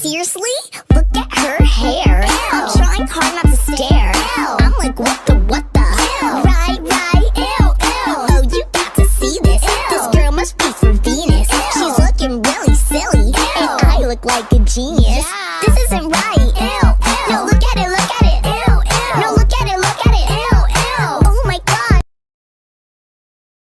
seriously? Look at her hair. I'm trying hard not to stare. I'm like, what the? Right, ew. Oh, you got to see this. This girl must be from Venus. She's looking really silly, and I look like a genius. This isn't right.